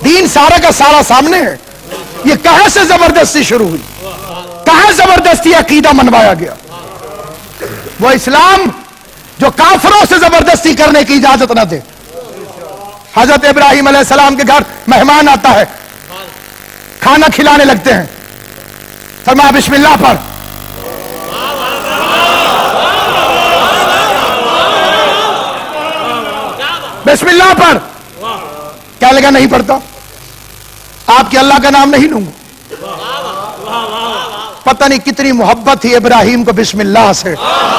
दीन सारा का सारा सामने है। ये कहां से जबरदस्ती शुरू हुई, कहां जबरदस्ती अकीदा मनवाया गया? वो इस्लाम जो काफिरों से जबरदस्ती करने की इजाजत न दे। हजरत इब्राहिम अलैहिस्सलाम के घर मेहमान आता है, खाना खिलाने लगते हैं, फरमाया बिस्मिल्लाह पर। बिस्मिल्लाह पर। क्या लगा नहीं पढ़ता? आपके अल्लाह का नाम नहीं लूंगा। पता नहीं कितनी मोहब्बत थी इब्राहिम को बिस्मिल्लाह से।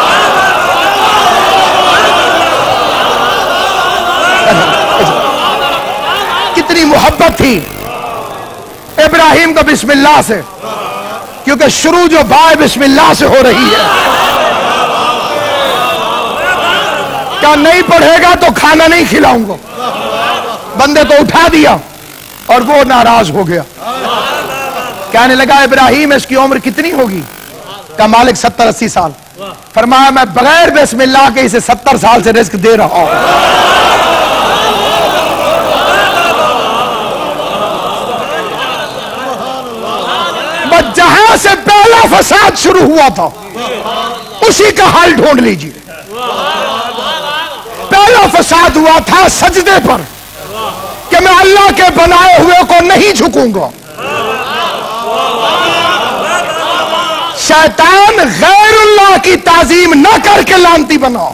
कितनी मोहब्बत थी इब्राहिम को बिस्मिल्लाह से, क्योंकि शुरू जो बाय बिस्मिल्लाह से हो रही है। क्या नहीं पढ़ेगा तो खाना नहीं खिलाऊंगा। बंदे को उठा दिया और वो नाराज हो गया। कहने लगा इब्राहिम इसकी उम्र कितनी होगी? का मालिक 70-80 साल। फरमाया मैं बगैर बिस्मिल्लाह के इसे 70 साल से रिस्क दे रहा हूं। बस जहां से पहला फसाद शुरू हुआ था उसी का हाल ढूंढ लीजिए। पहला फसाद हुआ था सजदे पर कि मैं अल्लाह के बनाए हुए को नहीं झुकूंगा। शैतान गैरुल्लाह की ताजीम न करके लानती बनाओ।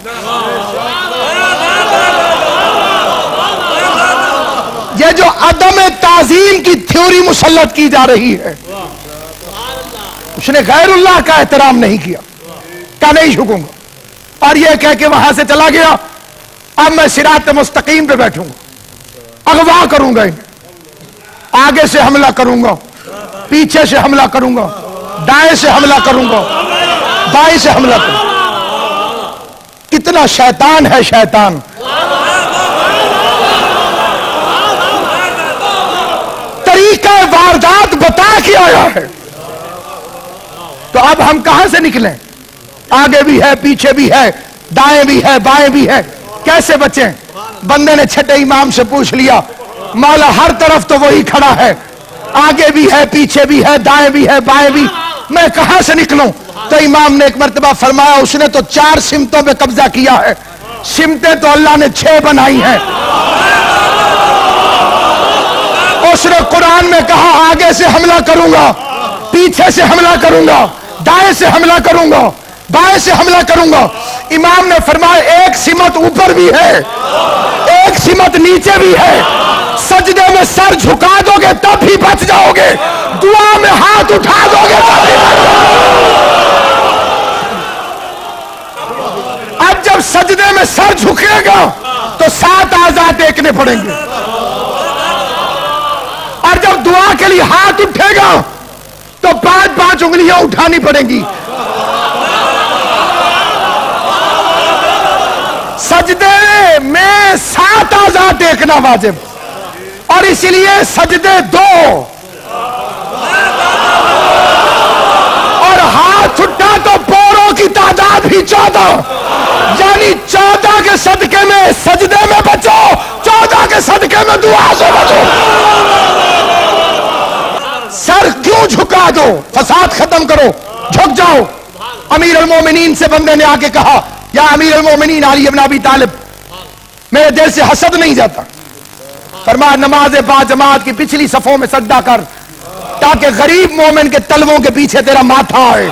ये जो अदम ताजीम की थ्योरी मुसल्लत की जा रही है, उसने गैरुल्लाह का एहतराम नहीं किया, क्या नहीं झुकूंगा, और यह कह के वहां से चला गया। अब मैं सिरात मुस्तकीम पे बैठूंगा, अगवा करूंगा इन्हें, आगे से हमला करूंगा, पीछे से हमला करूंगा, दाएं से हमला करूंगा, बाएं से हमला करूंगा। कितना शैतान है शैतान। तरीका वारदात बता के आया है। तो अब हम कहां से निकलें? आगे भी है, पीछे भी है, दाएं भी है, बाएं भी है, कैसे बचें? बंदे ने छठे इमाम से पूछ लिया, मौला हर तरफ तो वही खड़ा है, आगे भी है, पीछे भी है, दाएं भी है, बाएं भी, मैं कहां से निकलूं? तो इमाम ने एक मर्तबा फरमाया, उसने तो 4 सिमतों पे कब्जा किया है, सिमतें तो अल्लाह ने 6 बनाई हैं। उसने कुरान में कहा आगे से हमला करूंगा, पीछे से हमला करूंगा, दाएं से हमला करूंगा, बाएं से हमला करूंगा। इमाम ने फरमाया एक सिमत ऊपर भी है, एक सिमत नीचे भी है। सजदे में सर झुका दोगे तब भी बच जाओगे, दुआ में हाथ उठा दोगे तब भी बच जाओगे। अब जब सजदे में सर झुकेगा तो 7 आज़ाद देखने पड़ेंगे, और जब दुआ के लिए हाथ उठेगा तो 5-5 उंगलियां उठानी पड़ेंगी। सजदे में 7 आज़ाद देखना वाजिब, और इसलिए सजदे 2 और हाथ उठा तो पैरों की तादाद भी 14, यानी 14 के सदके में सजदे में बचो, 14 के सदके में दुआ से बचो। सर क्यों झुका दो? फसाद खत्म करो, झुक जाओ। अमीर अल मोमिनीन से बंदे ने आके कहा, या अमीर अल मोमिनीन अली इब्न अबी तालिब, मेरे दिल से हसद नहीं जाता। फरमाया नमाज बाजमात की पिछली सफों में सजदा कर, ताकि गरीब मोमिन के तलवों के पीछे तेरा माथा आए।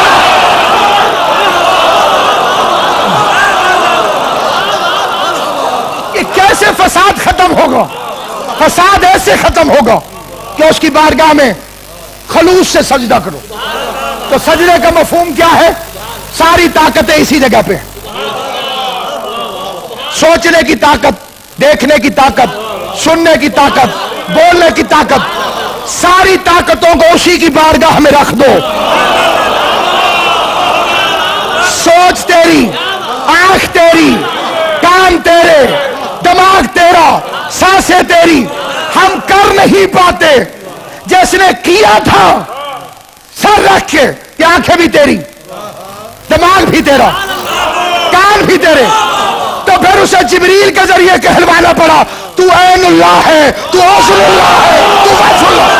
ये कैसे फसाद खत्म होगा? फसाद ऐसे खत्म होगा कि उसकी बारगाह में खलूस से सजदा करो। तो सजदे का मफहूम क्या है? सारी ताकतें इसी जगह पे, सोचने की ताकत, देखने की ताकत, सुनने की ताकत, बोलने की ताकत, सारी ताकतों को उसी की बारगाह में रख दो। सोच तेरी, आंख तेरी, कान तेरे, दिमाग तेरा, सांसें तेरी, हम कर नहीं पाते। जिसने किया था सर रख के, ये आंखें भी तेरी, दिमाग भी तेरा, कान भी तेरे, तो फिर उसे जिब्रील के जरिए कहलवाना पड़ा, तू ऐनुल्लाह है, तू औसरुल्लाह है, तू वजहुल्लाह।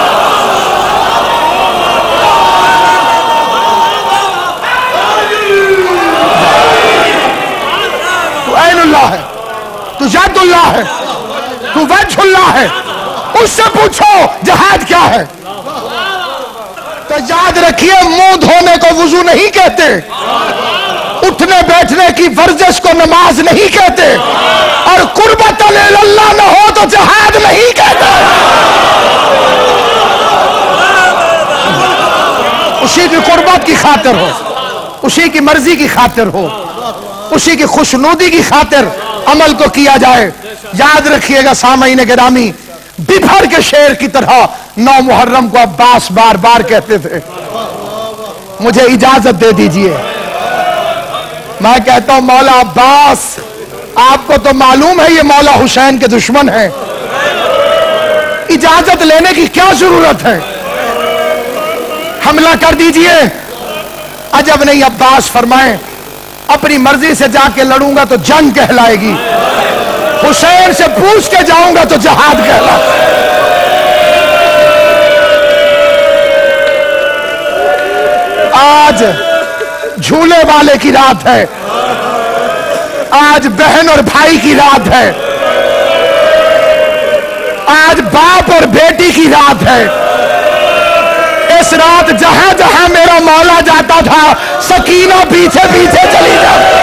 तू ऐनुल्लाह है, तू जद्दुल्लाह है, तू वजहुल्लाह है। उससे पूछो जिहाद क्या है। तो याद रखिए, मुंह धोने को वुजू नहीं कहते, उठने बैठने की वर्जिश को नमाज नहीं कहते, और कुर्बतन इल्लल्लाह न हो तो जिहाद नहीं कहते। उसी की कुर्बत की खातिर हो, उसी की मर्जी की खातिर हो, उसी की खुशनुदी की खातिर अमल को किया जाए। याद रखिएगा सामईन गिरामी, बिफर के शेर की तरह 9 मुहर्रम को अब्बास बार बार कहते थे, मुझे इजाजत दे दीजिए। मैं कहता हूं मौला अब्बास, आपको तो मालूम है ये मौला हुसैन के दुश्मन हैं, इजाजत लेने की क्या जरूरत है, हमला कर दीजिए। अजब नहीं, अब्बास फरमाए अपनी मर्जी से जाके लड़ूंगा तो जंग कहलाएगी, हुसैन से पूछ के जाऊंगा तो जिहाद कहलाएगा। आज झूले वाले की रात है, आज बहन और भाई की रात है, आज बाप और बेटी की रात है। इस रात जहां जहां मेरा मौला जाता था, सकीना पीछे पीछे चली जाती।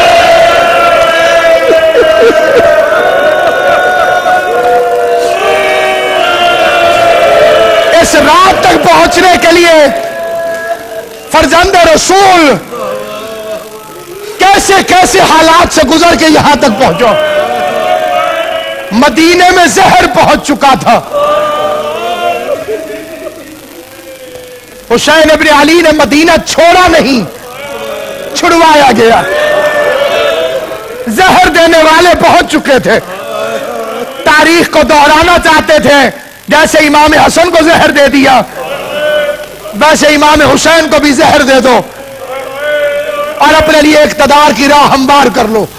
इस रात तक पहुंचने के लिए फरजंद रसूल कैसे कैसे हालात से गुजर के यहां तक पहुंचो। मदीने में जहर पहुंच चुका था, हुसैन इब्न अली ने मदीना छोड़ा नहीं, छुड़वाया गया। जहर देने वाले पहुंच चुके थे, तारीख को दोहराना चाहते थे। जैसे इमाम हसन को जहर दे दिया, वैसे इमाम हुसैन को भी जहर दे दो और अपने लिए इक्तदार की राह हमवार कर लो।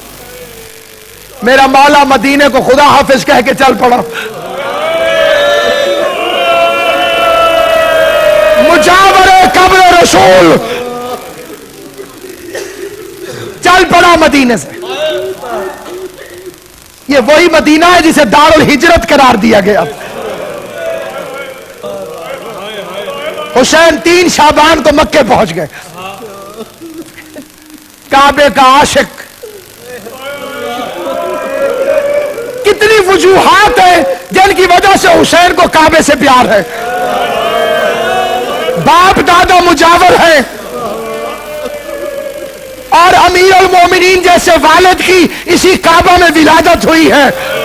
मेरा मौला मदीने को खुदा हाफिज कह के चल पड़ा। मुजावरे कब्र रसूल चल पड़ा मदीने से। ये वही मदीना है जिसे दारुल हिजरत करार दिया गया। हुसैन 3 शाबान को मक्के पहुंच गए। काबे का आशिक, कितनी वजूहात है जिनकी वजह से हुसैन को काबे से प्यार है। बाप दादा मुजावर है और अमीरुल मोमिनीन जैसे वालिद की इसी काबा में विलादत हुई है।